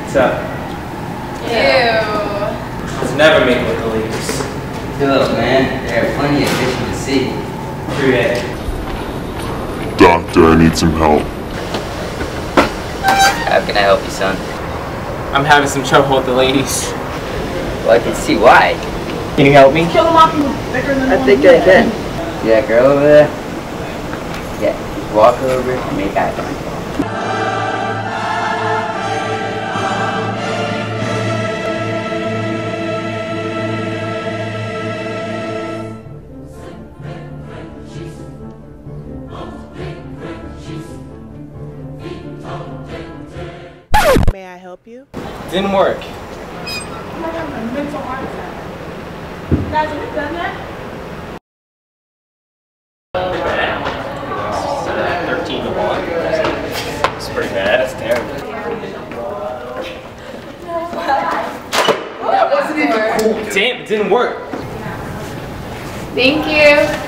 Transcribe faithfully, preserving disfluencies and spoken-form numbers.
What's up? Ew. Let's never make with the ladies. Look, man, there are plenty of fish in the sea. True that. Doctor, I need some help. How can I help you, son? I'm having some trouble with the ladies. Well, I can see why. Can you help me? Kill them off bigger than the I one think you I had. can. See that girl over there? Yeah, just walk over and make eye contact. May I help you? Didn't work. I'm not having a mental heart attack. Guys, have you done that? thirteen to one. It's pretty bad. That's terrible. That wasn't even cool. Damn, it didn't work. Thank you.